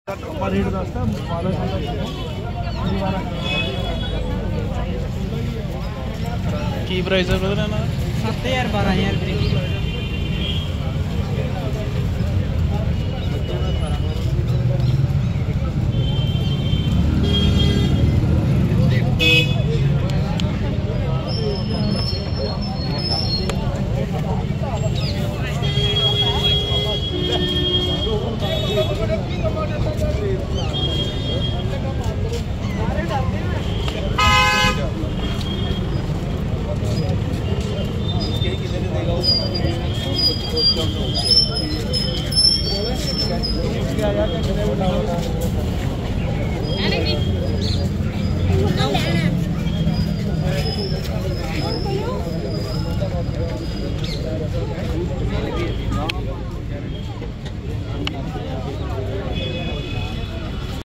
rate दसता 12 की price है बदला ना 7000 12000 रुपये